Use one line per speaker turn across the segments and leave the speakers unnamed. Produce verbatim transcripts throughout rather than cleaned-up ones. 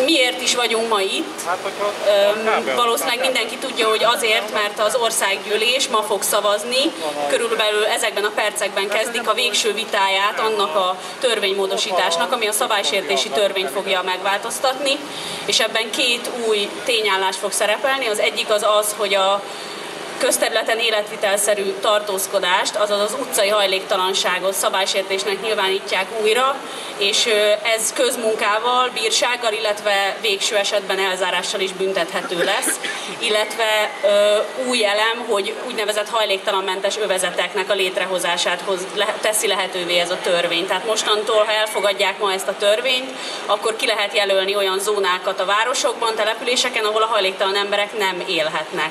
Miért is vagyunk ma itt? Valószínűleg mindenki tudja, hogy azért, mert az országgyűlés ma fog szavazni, körülbelül ezekben a percekben kezdik a végső vitáját annak a törvénymódosításnak, ami a szabálysértési törvényt fogja megváltoztatni, és ebben két új tényállás fog szerepelni. Az egyik az az, hogy a közterületen életvitelszerű tartózkodást, azaz az utcai hajléktalanságot szabálysértésnek nyilvánítják újra, és ez közmunkával, bírsággal, illetve végső esetben elzárással is büntethető lesz, illetve ö, új elem, hogy úgynevezett hajléktalanmentes övezeteknek a létrehozását hoz, le, teszi lehetővé ez a törvény. Tehát mostantól, ha elfogadják ma ezt a törvényt, akkor ki lehet jelölni olyan zónákat a városokban, településeken, ahol a hajléktalan emberek nem élhetnek.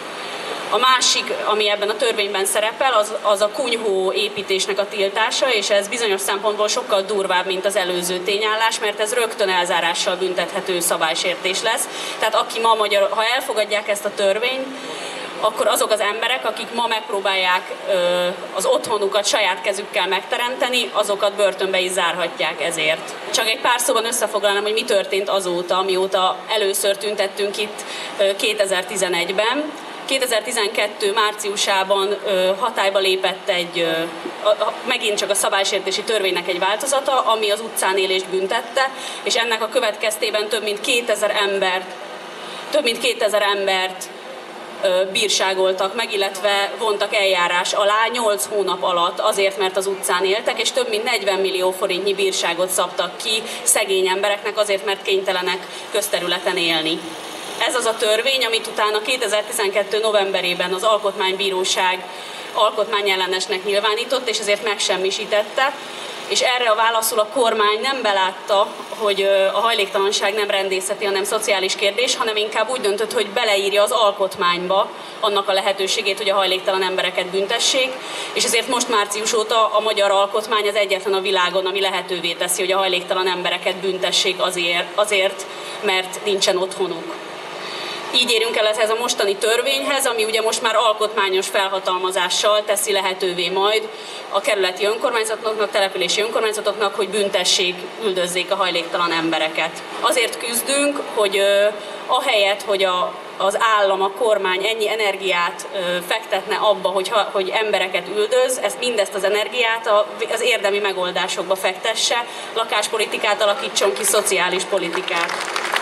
A másik, ami ebben a törvényben szerepel, az, az a kunyhó építésnek a tiltása, és ez bizonyos szempontból sokkal durvább, mint az előző tényállás, mert ez rögtön elzárással büntethető szabálysértés lesz. Tehát aki ma magyar, ha elfogadják ezt a törvényt, akkor azok az emberek, akik ma megpróbálják ö, az otthonukat saját kezükkel megteremteni, azokat börtönbe is zárhatják ezért. Csak egy pár szóban összefoglalnám, hogy mi történt azóta, amióta először tüntettünk itt ö, kétezer-tizenegyben. kétezer-tizenkettő márciusában ö, hatályba lépett egy, ö, a, a, megint csak a szabálysértési törvénynek egy változata, ami az utcán élést büntette, és ennek a következtében több mint kétezer embert, több mint kétezer embert ö, bírságoltak meg, illetve vontak eljárás alá nyolc hónap alatt azért, mert az utcán éltek, és több mint negyven millió forintnyi bírságot szabtak ki szegény embereknek azért, mert kénytelenek közterületen élni. Ez az a törvény, amit utána kétezer-tizenkettő novemberében az Alkotmánybíróság alkotmányellenesnek nyilvánított, és ezért megsemmisítette, és erre a válaszul a kormány nem belátta, hogy a hajléktalanság nem rendészeti, hanem szociális kérdés, hanem inkább úgy döntött, hogy beleírja az alkotmányba annak a lehetőségét, hogy a hajléktalan embereket büntessék, és ezért most március óta a magyar alkotmány az egyetlen a világon, ami lehetővé teszi, hogy a hajléktalan embereket büntessék azért, azért mert nincsen otthonuk. Így érünk el ehhez a mostani törvényhez, ami ugye most már alkotmányos felhatalmazással teszi lehetővé majd a kerületi önkormányzatoknak, települési önkormányzatoknak, hogy büntessék, üldözzék a hajléktalan embereket. Azért küzdünk, hogy ö, ahelyett, hogy a, az állam, a kormány ennyi energiát ö, fektetne abba, hogy, ha, hogy embereket üldöz, ezt mindezt az energiát a, az érdemi megoldásokba fektesse, lakáspolitikát alakítson ki, szociális politikát.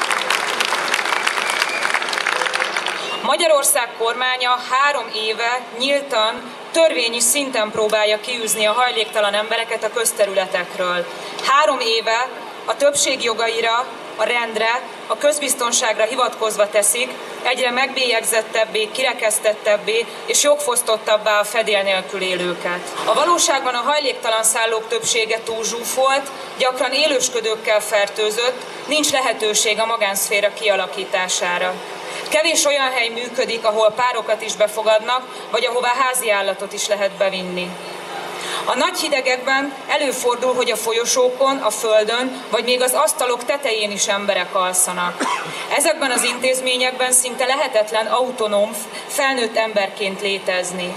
Magyarország kormánya három éve nyíltan, törvényi szinten próbálja kiűzni a hajléktalan embereket a közterületekről. Három éve a többség jogaira, a rendre, a közbiztonságra hivatkozva teszik egyre megbélyegzettebbé, kirekesztettebbé és jogfosztottabbá a fedél nélkül élőket. A valóságban a hajléktalan szállók többsége túlzsúfolt, gyakran élősködőkkel fertőzött, nincs lehetőség a magánszféra kialakítására. Kevés olyan hely működik, ahol párokat is befogadnak, vagy ahová házi állatot is lehet bevinni. A nagy hidegekben előfordul, hogy a folyosókon, a földön, vagy még az asztalok tetején is emberek alszanak. Ezekben az intézményekben szinte lehetetlen autonóm, felnőtt emberként létezni.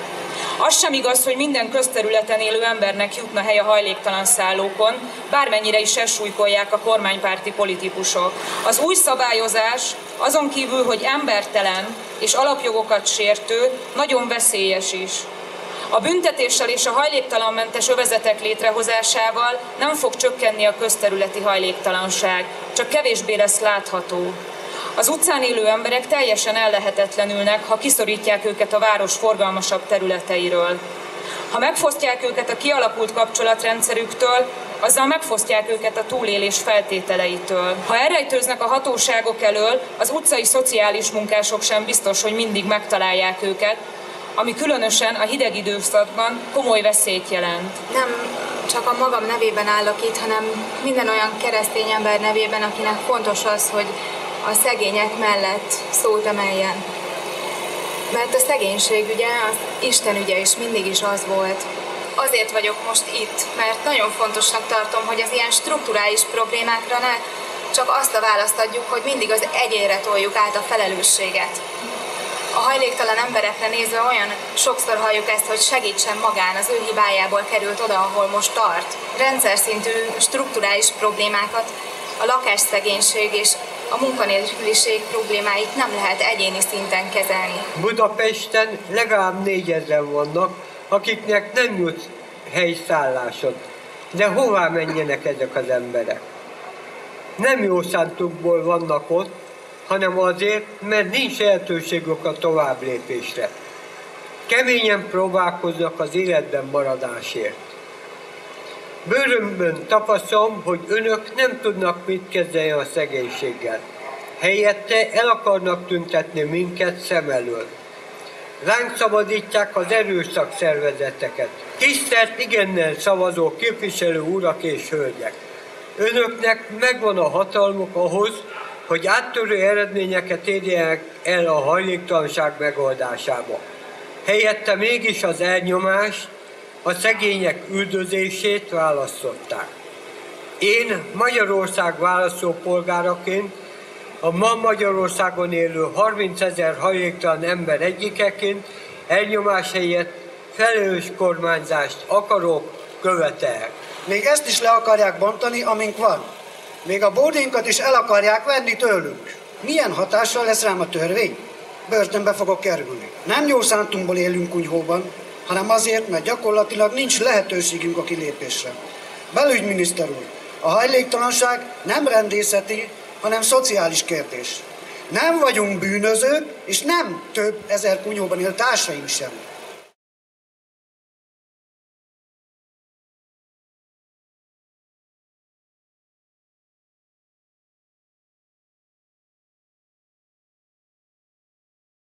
Az sem igaz, hogy minden közterületen élő embernek jutna hely a hajléktalan szállókon, bármennyire is elsúlykolják a kormánypárti politikusok. Az új szabályozás azon kívül, hogy embertelen és alapjogokat sértő, nagyon veszélyes is. A büntetéssel és a hajléktalanmentes övezetek létrehozásával nem fog csökkenni a közterületi hajléktalanság, csak kevésbé lesz látható. Az utcán élő emberek teljesen ellehetetlenülnek, ha kiszorítják őket a város forgalmasabb területeiről. Ha megfosztják őket a kialakult kapcsolatrendszerüktől, azzal megfosztják őket a túlélés feltételeitől. Ha elrejtőznek a hatóságok elől, az utcai szociális munkások sem biztos, hogy mindig megtalálják őket, ami különösen a hideg időszakban komoly veszélyt jelent.
Nem csak a magam nevében állok itt, hanem minden olyan keresztény ember nevében, akinek fontos az, hogy a szegények mellett szót emeljen. Mert a szegénység ügye, az Isten ügye is mindig is az volt. Azért vagyok most itt, mert nagyon fontosnak tartom, hogy az ilyen strukturális problémákra ne csak azt a választ adjuk, hogy mindig az egyénre toljuk át a felelősséget. A hajléktalan emberekre nézve olyan sokszor halljuk ezt, hogy segítsen magán, az ő hibájából került oda, ahol most tart. Rendszer szintű strukturális problémákat a lakásszegénység és a munkanélküliség problémáit nem lehet egyéni szinten kezelni.
Budapesten legalább négyezren vannak, akiknek nem jut helyszállásod. De hová menjenek ezek az emberek? Nem jó szántukból vannak ott, hanem azért, mert nincs lehetőségük a továbblépésre. Keményen próbálkoznak az életben maradásért. Bőrömben tapasztalom, hogy önök nem tudnak mit kezdeni a szegénységgel. Helyette el akarnak tüntetni minket szem elől. Ránk szabadítják az erőszakszervezeteket. Tisztelt igennel szavazó képviselő urak és hölgyek! Önöknek megvan a hatalmuk ahhoz, hogy áttörő eredményeket érjenek el a hajléktalanság megoldásába. Helyette mégis az elnyomást, a szegények üldözését választották. Én Magyarország választópolgáraként, a ma Magyarországon élő harmincezer hajléktalan ember egyikeként elnyomás helyett felelős kormányzást akarok, követelek.
Még ezt is le akarják bontani, amink van. Még a bódénkat is el akarják venni tőlünk. Milyen hatással lesz rám a törvény? Börtönbe fogok kerülni. Nem jó szántunkból élünk kunyhóban, hanem azért, mert gyakorlatilag nincs lehetőségünk a kilépésre. Belügyminiszter úr, a hajléktalanság nem rendészeti, hanem szociális kérdés. Nem vagyunk bűnözők, és nem több ezer kunyhóban él társaink sem.